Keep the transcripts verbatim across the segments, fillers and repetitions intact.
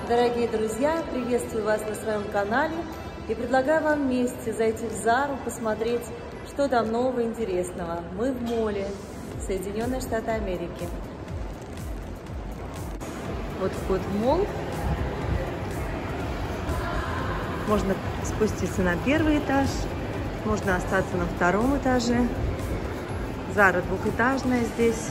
Дорогие друзья, приветствую вас на своем канале и предлагаю вам вместе зайти в Зару, посмотреть, что там нового интересного. Мы в моле, Соединенные Штаты Америки. Вот вход в молл. Можно спуститься на первый этаж, можно остаться на втором этаже. Зара двухэтажная здесь.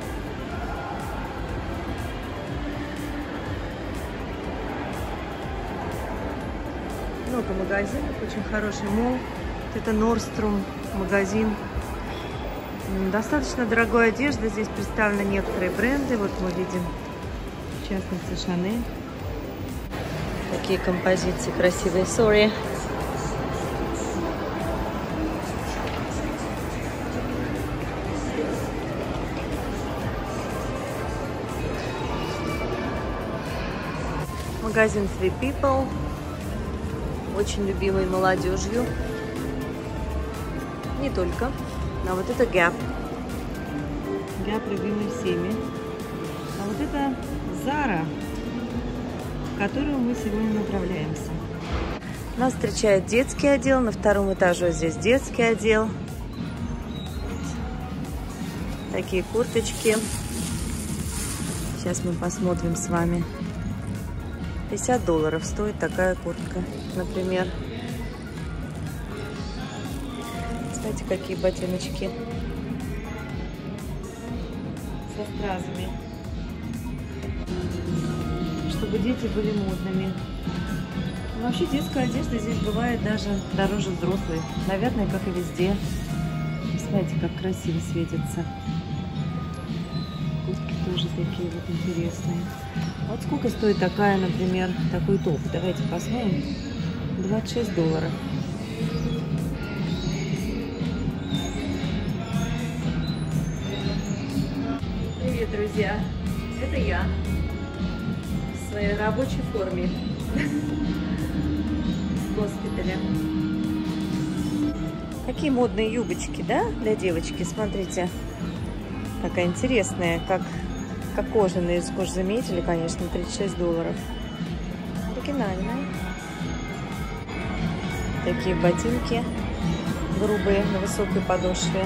Много магазинов, очень хороший молл. Вот это Nordstrom магазин. Достаточно дорогой одежды. Здесь представлены некоторые бренды. Вот мы видим, в частности, Chanel. Такие композиции красивые. Sorry. Магазин Free People. Очень любимый молодежью. Не только. А вот это Gap. Gap любимый всеми. А вот это Zara, в которую мы сегодня направляемся. Нас встречает детский отдел. На втором этаже здесь детский отдел. Такие курточки. Сейчас мы посмотрим с вами. пятьдесят долларов стоит такая куртка, например. Знаете, какие ботиночки со стразами, чтобы дети были модными. Но вообще детская одежда здесь бывает даже дороже взрослой, наверное, как и везде. Смотрите, как красиво светится. Куртки тоже такие вот интересные. Вот сколько стоит такая, например, такой топ? Давайте посмотрим. двадцать шесть долларов. Привет, друзья! Это я в своей рабочей форме в госпитале. Такие модные юбочки, да, для девочки. Смотрите, такая интересная, как Как кожаные, из кожи заметили, конечно, тридцать шесть долларов. Оригинальные. Такие ботинки грубые на высокой подошве.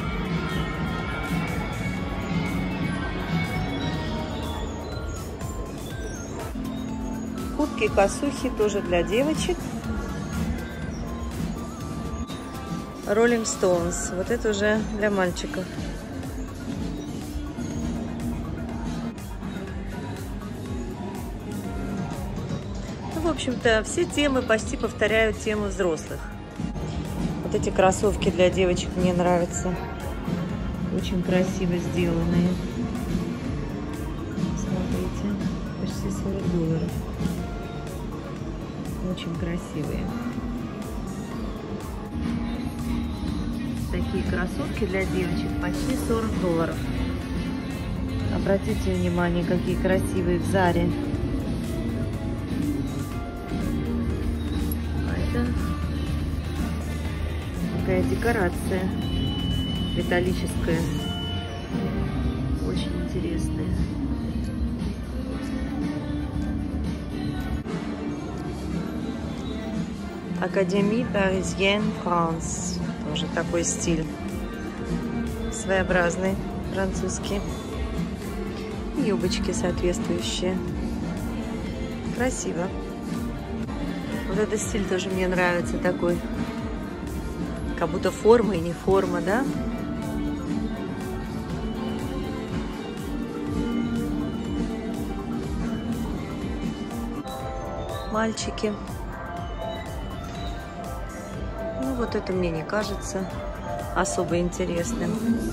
Куртки и косухи тоже для девочек. Rolling Stones. Вот это уже для мальчиков. В общем-то, все темы почти повторяют тему взрослых. Вот эти кроссовки для девочек мне нравятся. Очень красиво сделанные. Смотрите, почти сорок долларов. Очень красивые. Такие кроссовки для девочек почти сорок долларов. Обратите внимание, какие красивые в Заре. Такая декорация металлическая, очень интересная. Академия Паризьен, Франс. Тоже такой стиль своеобразный, французский. И юбочки соответствующие. Красиво. Вот этот стиль тоже мне нравится, такой. Как будто форма и не форма, да? Мальчики. Ну, вот это мне не кажется особо интересным.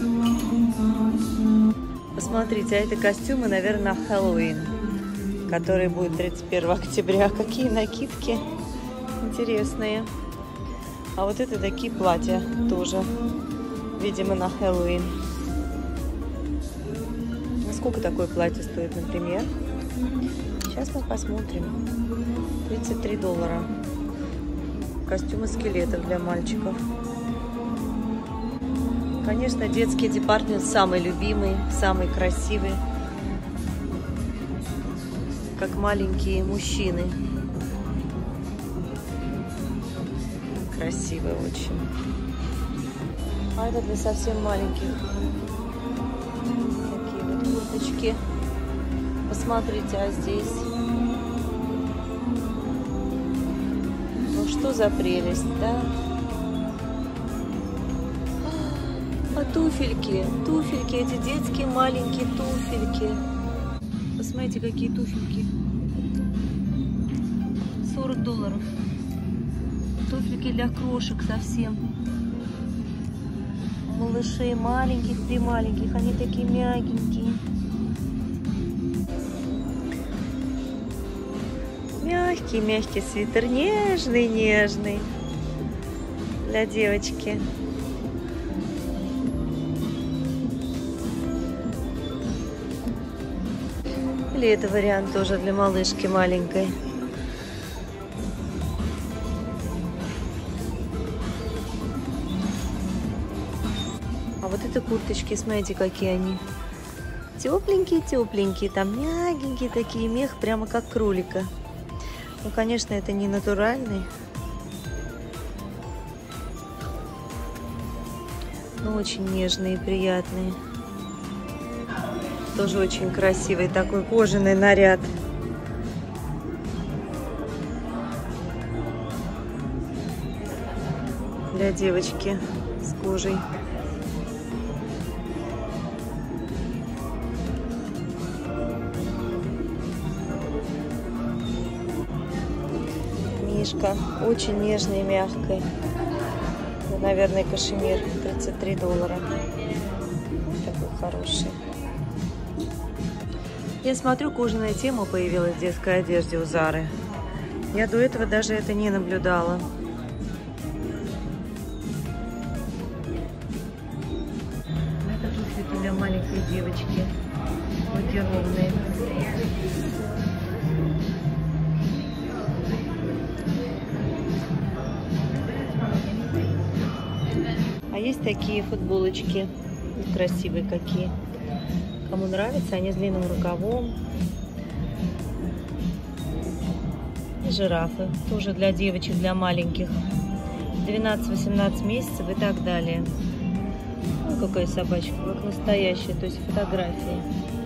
Посмотрите, а это костюмы, наверное, на Хэллоуин, который будет тридцать первого октября. Какие накидки интересные. А вот это такие платья тоже, видимо, на Хэллоуин. Сколько такое платье стоит, например? Сейчас мы посмотрим. тридцать три доллара. Костюмы скелетов для мальчиков. Конечно, детский департамент самый любимый, самый красивый. как маленькие мужчины. Красивые очень. А это для совсем маленьких. Такие вот курточки. Посмотрите, а здесь... Ну что за прелесть, да? А туфельки, туфельки, эти детские маленькие туфельки. Посмотрите, какие туфельки. сорок долларов. Туфельки для крошек совсем. Малышей маленьких, при маленьких. Они такие мягенькие. Мягкий, мягкий свитер. Нежный, нежный. Для девочки. Или это вариант тоже для малышки маленькой. А вот это курточки, смотрите, какие они. Тепленькие, тепленькие, там мягенькие такие, мех прямо как кролика. Ну, конечно, это не натуральный. Но очень нежные и приятные. Тоже очень красивый такой кожаный наряд. Для девочки с кожей. Мишка. Очень нежный и мягкий. Ну, наверное, кашемир. тридцать три доллара. Вот такой хороший. Я смотрю, кожаная тема появилась в детской одежде у Зары. Я до этого даже это не наблюдала. Это туфли для маленькой девочки. Лакированные. А есть такие футболочки. Красивые какие. Кому нравится, они с длинным рукавом. И жирафы. Тоже для девочек, для маленьких. двенадцать-восемнадцать месяцев и так далее. Ну, какая собачка, как настоящая, то есть фотографии.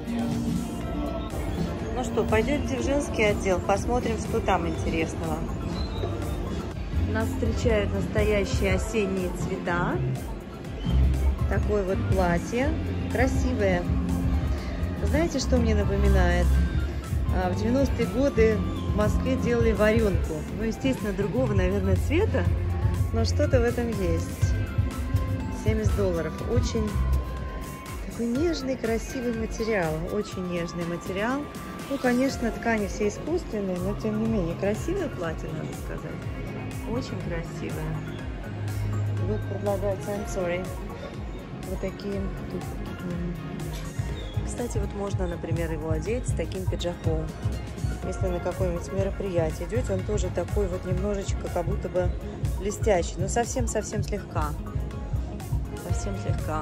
Ну что, пойдемте в женский отдел, посмотрим, что там интересного. Нас встречают настоящие осенние цвета. Такое вот платье. Красивое. Знаете, что мне напоминает? В девяностые годы в Москве делали варенку. Ну, естественно, другого, наверное, цвета, но что-то в этом есть. семьдесят долларов. Очень такой нежный, красивый материал. Очень нежный материал. Ну, конечно, ткани все искусственные, но тем не менее красивое платье, надо сказать. Очень красивое. Вот предлагается, I'm sorry. Вот такие туфельки. Кстати, вот можно, например, его одеть с таким пиджаком. Если на какое-нибудь мероприятие идете, он тоже такой вот немножечко как будто бы блестящий. Но совсем-совсем слегка. Совсем слегка.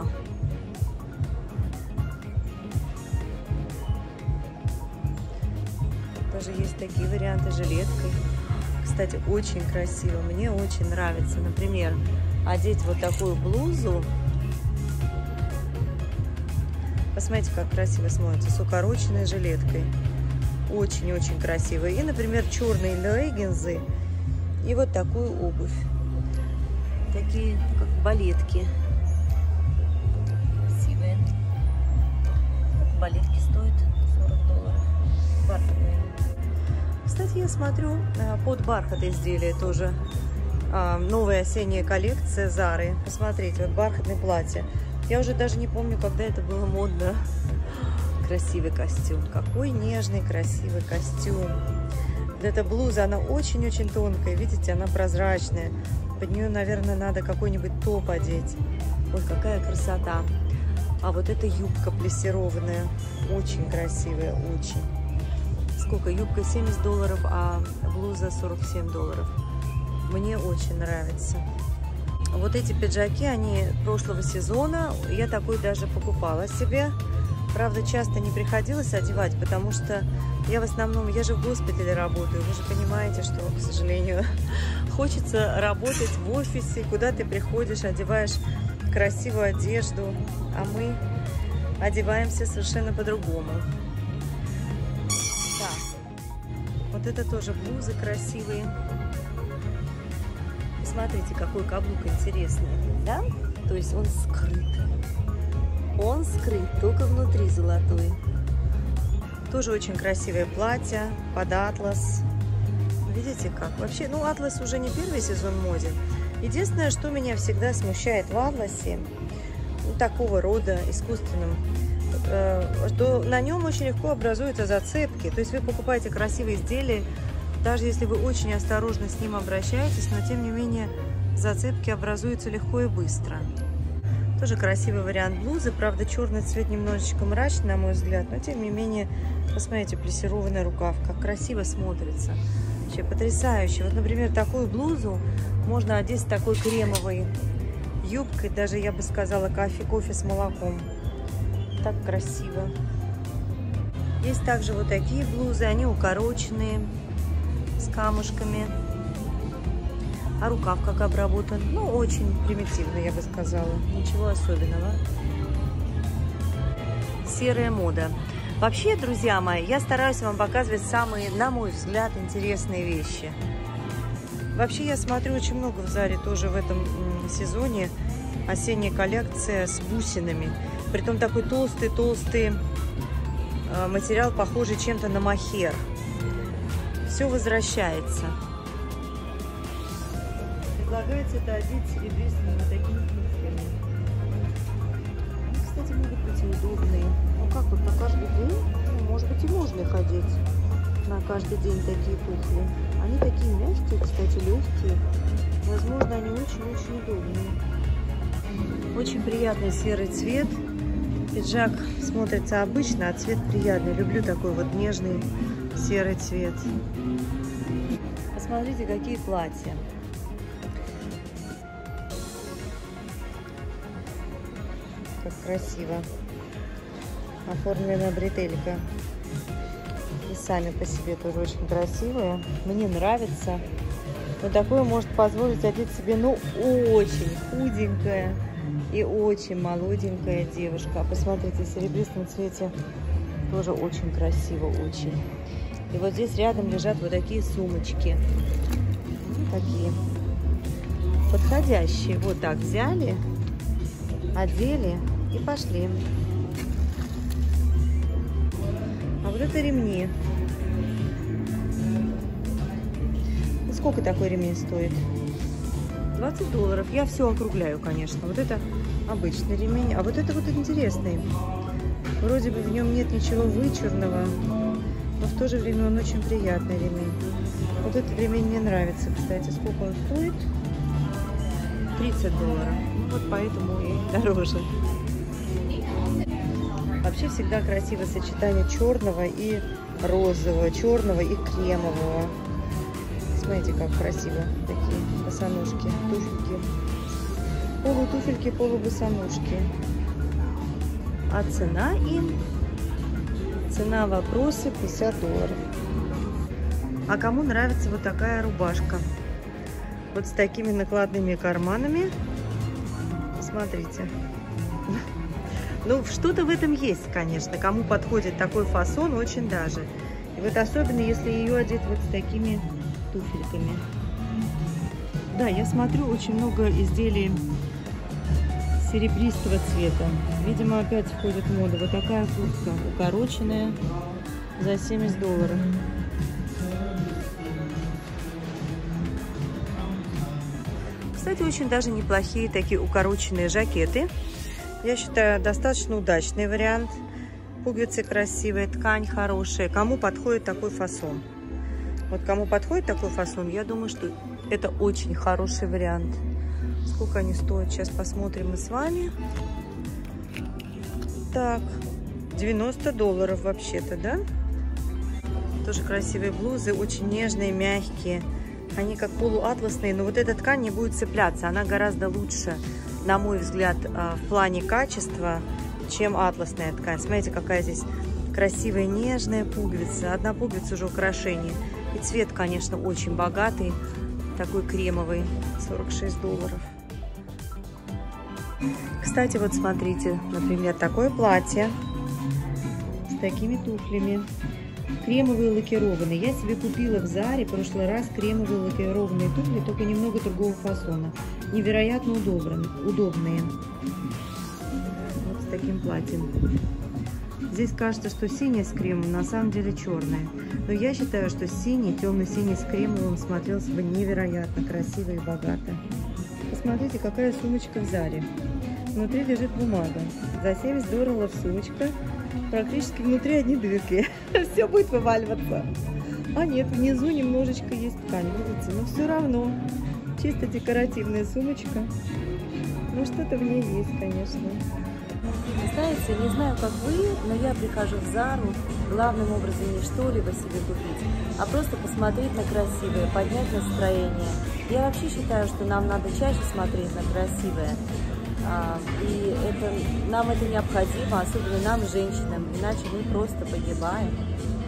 Тоже есть такие варианты с жилеткой. Кстати, очень красиво. Мне очень нравится. Например, одеть вот такую блузу. Посмотрите, как красиво смотрится, с укороченной жилеткой. Очень-очень красиво. И, например, черные леггинсы и вот такую обувь. Такие, как балетки. Красивые. Балетки стоят сорок долларов. Бархатные. Кстати, я смотрю, под бархат изделия тоже. Новая осенняя коллекция Зары. Посмотрите, вот бархатное платье. Я уже даже не помню, когда это было модно. Красивый костюм. Какой нежный, красивый костюм. Вот эта блуза, она очень-очень тонкая. Видите, она прозрачная. Под нее, наверное, надо какой-нибудь топ одеть. Ой, какая красота. А вот эта юбка плессированная. Очень красивая, очень. Сколько? Юбка семьдесят долларов, а блуза сорок семь долларов. Мне очень нравится. Вот эти пиджаки, они прошлого сезона. Я такой даже покупала себе. Правда, часто не приходилось одевать, потому что Я в основном, я же в госпитале работаю, вы же понимаете, что, к сожалению, хочется работать в офисе, куда ты приходишь, одеваешь красивую одежду, а мы одеваемся совершенно по-другому. Так, вот это тоже блузы красивые. Посмотрите, какой каблук интересный, да? То есть он скрыт. Он скрыт, только внутри золотой. Тоже очень красивое платье под атлас. Видите как? Вообще, ну, атлас уже не первый сезон в моде. Единственное, что меня всегда смущает в атласе, ну, такого рода искусственном, э, что на нем очень легко образуются зацепки. То есть вы покупаете красивые изделия, даже если вы очень осторожно с ним обращаетесь, но тем не менее зацепки образуются легко и быстро. Тоже красивый вариант блузы. Правда, черный цвет немножечко мрачный, на мой взгляд, но тем не менее, посмотрите, плессированная рукавка, как красиво смотрится. Вообще потрясающе. Вот, например, такую блузу можно одеть с такой кремовой юбкой, даже, я бы сказала, кофе, кофе с молоком. Так красиво. Есть также вот такие блузы, они укороченные, с камушками. А рукав как обработан? Ну, очень примитивно, я бы сказала. Ничего особенного. Серая мода. Вообще, друзья мои, я стараюсь вам показывать самые, на мой взгляд, интересные вещи. Вообще, я смотрю очень много в Заре тоже в этом сезоне. Осенняя коллекция с бусинами. Притом такой толстый-толстый материал, похожий чем-то на мохер. Все возвращается. Предлагается это одеть серебристыми вот такими туфлями. Они, кстати, могут быть и удобные. Ну как вот на каждый день? Ну, может быть, и можно их одеть на каждый день такие туфли. Они такие мягкие, кстати, легкие. Возможно, они очень-очень удобные. Очень приятный серый цвет. Пиджак смотрится обычно, а цвет приятный. Люблю такой вот нежный серый цвет. Посмотрите, какие платья. Как красиво оформлена бретелька. И сами по себе тоже очень красивые. Мне нравится. Но такое может позволить одеть себе, ну, очень худенькая и очень молоденькая девушка. Посмотрите, в серебристом цвете тоже очень красиво, очень. И вот здесь рядом лежат вот такие сумочки. Такие подходящие. Вот так взяли, одели и пошли. А вот это ремни. Сколько такой ремень стоит? двадцать долларов. Я все округляю, конечно. Вот это обычный ремень. А вот это вот интересный. Вроде бы в нем нет ничего вычурного, но в то же время он очень приятный ремень. Вот этот ремень мне нравится, кстати. Сколько он стоит? тридцать долларов. Ну, вот поэтому и дороже. Вообще всегда красивое сочетание черного и розового, черного и кремового. Смотрите, как красиво. Такие босоножки, туфельки. Полутуфельки, полубосоножки. А цена им? Цена вопроса пятьдесят долларов. А кому нравится вот такая рубашка? Вот с такими накладными карманами. Смотрите. Ну, что-то в этом есть, конечно. Кому подходит такой фасон, очень даже. И вот особенно, если ее одеть вот с такими туфельками. Да, я смотрю очень много изделий серебристого цвета. Видимо, опять входит в моду. Вот такая куртка укороченная за семьдесят долларов. Кстати, очень даже неплохие такие укороченные жакеты. Я считаю, достаточно удачный вариант. Пуговицы красивые, ткань хорошая. Кому подходит такой фасон? Вот кому подходит такой фасон, я думаю, что это очень хороший вариант. Сколько они стоят? Сейчас посмотрим мы с вами. Так, девяносто долларов вообще-то, да? Тоже красивые блузы, очень нежные, мягкие. Они как полуатласные, но вот эта ткань не будет цепляться. Она гораздо лучше, на мой взгляд, в плане качества, чем атласная ткань. Смотрите, какая здесь Красивая нежная пуговица. Одна пуговица уже украшение. И цвет, конечно, очень богатый. Такой кремовый. сорок шесть долларов. Кстати, вот смотрите, например, такое платье с такими туфлями. Кремовые лакированные. Я себе купила в Заре в прошлый раз кремовые лакированные туфли, только немного другого фасона. Невероятно удобные. удобные. Вот с таким платьем. Здесь кажется, что синий с кремом, на самом деле черное. Но я считаю, что синий, темно-синий с кремовым смотрелся бы невероятно красиво и богато. Посмотрите, какая сумочка в Заре. Внутри лежит бумага. За семьдесят долларов сумочка. Практически внутри одни дырки. Все будет вываливаться. А нет, внизу немножечко есть ткань, видите? Но все равно. Чисто декоративная сумочка. Ну, что-то в ней есть, конечно. Знаете, не знаю, как вы, но я прихожу в Зару главным образом не что-либо себе купить, а просто посмотреть на красивое, поднять настроение. Я вообще считаю, что нам надо чаще смотреть на красивое. И это, нам это необходимо, особенно нам, женщинам, иначе мы просто погибаем.